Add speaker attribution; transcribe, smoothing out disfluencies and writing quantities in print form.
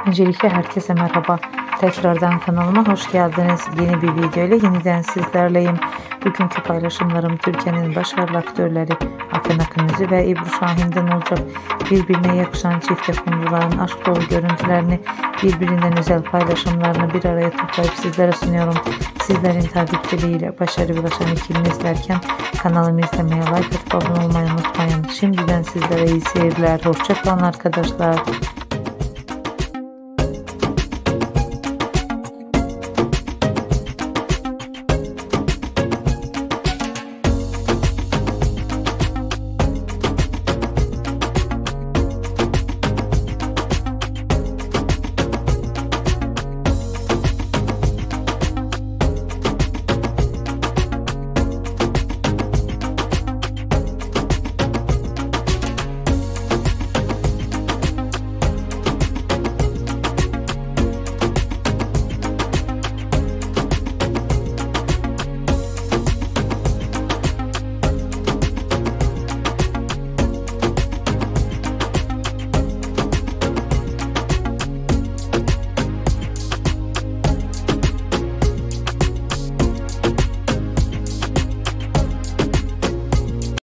Speaker 1: Öncelikle herkese merhaba. Tekrardan kanalıma hoş geldiniz. Yeni bir video ile yeniden sizlerleyim. Bugünkü paylaşımlarım Türkiye'nin başarılı aktörleri Akın Akınözü ve Ebru Şahin'den olacak. Birbirine yakışan çift yapımcıların aşk dolu görüntülerini, birbirinden özel paylaşımlarını bir araya toplayıp sizlere sunuyorum. Sizlerin takipçiliğiyle başarı ulaşan ikilini izlerken kanalımı izlemeye, like atıp abone olmayı unutmayın. Şimdiden sizlere iyi seyirler. Hoşça kalın arkadaşlar.